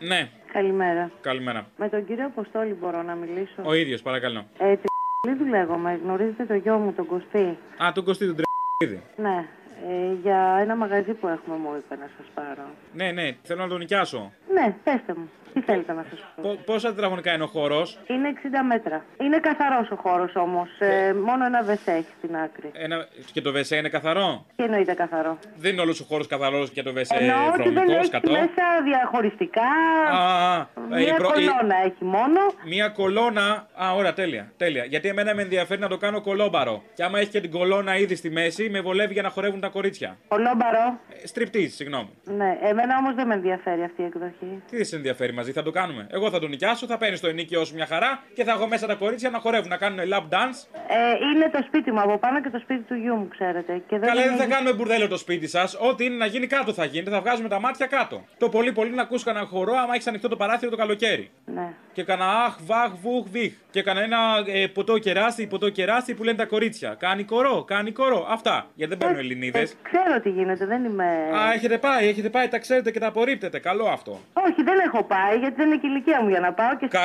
Ναι. Καλημέρα. Καλημέρα. Με τον κύριο Αποστόλη μπορώ να μιλήσω? Ο ίδιος, παρακαλώ. Τριπλίδου λέγομαι. Γνωρίζετε το γιο μου, τον Κωστή? Α, τον Κωστή τον Τριπλίδη. Ναι. Για ένα μαγαζί που έχουμε μου είπε να σας πάρω. Ναι, θέλω να τον νοικιάσω. Ναι, πέστε μου. Τι θέλετε να σας πω? Πόσα τετραγωνικά είναι ο χώρος? Είναι 60 μέτρα. Είναι καθαρός ο χώρος όμως. Μόνο ένα βεσέ έχει στην άκρη. Και το βεσέ είναι καθαρό? Τι εννοείται καθαρό? Δεν είναι όλος ο χώρος καθαρός και το βεσέ ότι δεν έχει κατώ. μέσα διαχωριστικά. Μια κολόνα έχει μόνο. Μια κολόνα. Ωραία, τέλεια. Γιατί εμένα με ενδιαφέρει να το κάνω κολόμπαρο. Και άμα έχει και την κολόνα ήδη στη μέση, με βολεύει για να χορεύουν τα κορίτσια. Κολόμπαρο. Στριπτής, συγγνώμη. Ναι, εμένα όμως δεν με ενδιαφέρει αυτή η εκδοχή. Τι δεν σε ενδιαφέρει, μαζί θα το κάνουμε? Εγώ θα τον νοικιάσω, θα παίρνει το ενίκιο σου μια χαρά και θα έχω μέσα τα κορίτσια να χορεύουν, να κάνουν lap dance. Είναι το σπίτι μου από πάνω και το σπίτι του γιού μου, ξέρετε. Καλά, δεν θα κάνουμε μπουρδέλο το σπίτι σας. Ό,τι είναι να γίνει κάτω θα γίνεται, θα βγάζουμε τα μάτια κάτω. Το πολύ να ακούς κανένα χορό άμα έχει ανοιχτό το παράθυρο το καλοκαίρι. Ναι. Και κανένα αχ, βαχ, βουχ, βιχ. Και κανένα ποτό κεράσι που λένε τα κορίτσια. Κάνει κορό. Αυτά. Γιατί δεν παίρνουν Ελληνίδες. Ξέρω τι γίνεται, δεν είμαι. Α, έχετε πάει, τα ξέρετε και τα απορρίπτετε. Καλό αυτό. Όχι, δεν έχω πάει γιατί δεν είναι και η ηλικία μου για να πάω και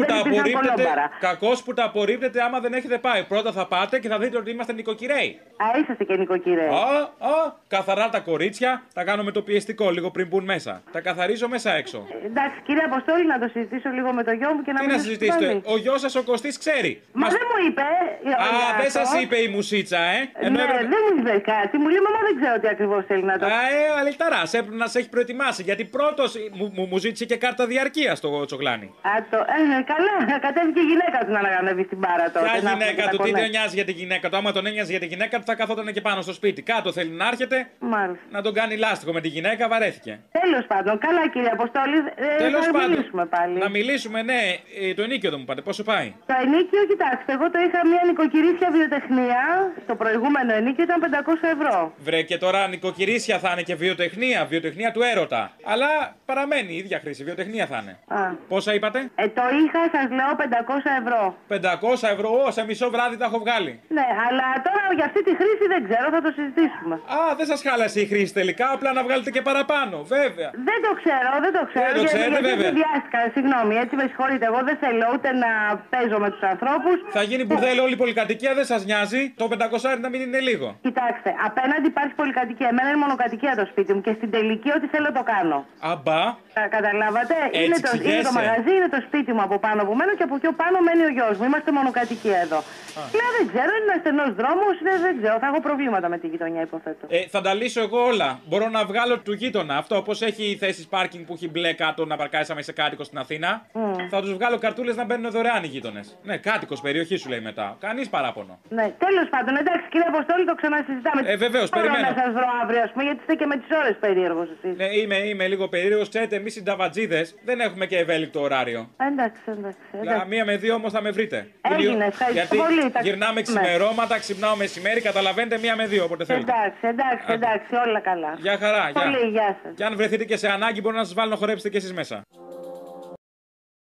Κακώς που τα απορρίπτετε άμα δεν έχετε πάει. Πρώτα θα πάτε και θα δείτε ότι είμαστε νοικοκυρέοι. Α, είσαστε και νοικοκυρέοι. Καθαρά τα κορίτσια, τα κάνω με το πιεστικό λίγο πριν μπουν μέσα. Τα καθαρίζω μέσα έξω. Εντάξει, κύριε Αποστόλη, να το συζητήσω λίγο με το γιο μου και να μην. Τι να συζητήσετε, ο γιος σας ο Κωστής ξέρει. Μα δεν μου είπε. Δεν σας είπε η μουσίτσα, Ναι, δεν μου είπε κάτι. Μου λέει, μα δεν ξέρω τι ακριβώς θέλει να το πει. Αλεκταράς, έπρεπε να σε έχει προετοιμάσει. Γιατί πρώτος μου ζήτησε και κάρτα διαρκείας το τσογλάνι. Καλά, κατέβηκε η γυναίκα του να ανέβει στην μπάρα τώρα. Ποια γυναίκα του, τι δεν νοιάζει για τη γυναίκα του? Άμα τον ένοιαζε για τη γυναίκα του, θα καθόταν και πάνω στο σπίτι. Κάτω θέλει να έρχεται. Μάλιστα. Να τον κάνει λάστιχο με τη γυναίκα, βαρέθηκε. Τέλος πάντων, καλά κύριε Αποστόλη, θα μιλήσουμε πάλι. Να μιλήσουμε, ναι. Το ενίκιο δεν μου πάτε, πόσο πάει? Το ενίκιο, κοιτάξτε, εγώ το είχα μια νοικοκυρίσια βιοτεχνία. Στο προηγούμενο ενίκιο ήταν 500 ευρώ. Βρε, και τώρα νοικοκυρίσια θα είναι και βιοτεχνία του έρωτα. Αλλά παραμένει η ίδια χρήση, βιοτεχνία θα είναι. Πόσα είπατε? Το είχα, σας λέω, 500 ευρώ. 500 ευρώ, σε μισό βράδυ τα έχω βγάλει. Ναι, αλλά τώρα για αυτή τη χρήση δεν ξέρω, θα το συζητήσουμε. Δεν σας χάλασε η χρήση τελικά, απλά να βγάλετε και παραπάνω, βέβαια. Δεν το ξέρω. Δεν το ξέρετε, βέβαια. Βιάστηκα, συγγνώμη, έτσι με συγχωρείτε. Εγώ δεν θέλω ούτε να παίζω με τους ανθρώπους. Θα γίνει μπουρδέλο όλη η πολυκατοικία, δεν σας νοιάζει. Το 500 να μην είναι λίγο. Κοιτάξτε, απέναντι υπάρχει πολυκατοικία. Εμένα είναι μονοκατοικία το σπίτι μου και στην τελική ό,τι θέλω το κάνω. Αμπά. Καταλάβατε, είναι το μαγαζί, είναι το σπίτι μου από πάνω που μένω και από πιο πάνω μένει ο γιος μου. Είμαστε μονοκατοικία εδώ. Λέω δεν ξέρω, είναι ένα στενός δρόμος, δεν ξέρω, θα έχω προβλήματα με τη γειτονιά υποθέτω. Θα τα λύσω εγώ όλα. Μπορώ να βγάλω του γείτονα. Αυτό όπως έχει θέσεις πάρκινγκ που έχει μπλε κάτω να παρκάρεις άμα είσαι κάτοικος στην Αθήνα. Θα τους βγάλω καρτούλες να μπαίνουν δωρεάν οι γείτονες. Ναι, κάτοικος περιοχή σου λέει μετά. Κανείς παράπονο. Ναι, τέλος πάντων, εντάξει κύριε Αποστόλη, το ξανασυζητάμε. Βεβαίως, περιμένω. Να σας βρω αύριο, ας πούμε, γιατί είστε και με τις ώρες περίεργος εσείς. Ναι, είμαι λίγο περίεργος. Ξέρετε, εμείς οι νταβατζίδες δεν έχουμε και ευέλικτο ωράριο. Εντάξει. 1 με 2 όμως θα με βρείτε. Έγινε, ευχαριστώ πολύ. Γυρνάμε ξημερώματα, ξυπνάω μεσημέρι, καταλαβαίνετε 1 με 2 όποτε θέλετε. Εντάξει, όλα καλά. Γεια χαρά. Πολύ, γεια σας. Και αν βρεθείτε και σε ανάγκη, μπορώ να σας βάλω να χορέψετε κι εσείς μέσα.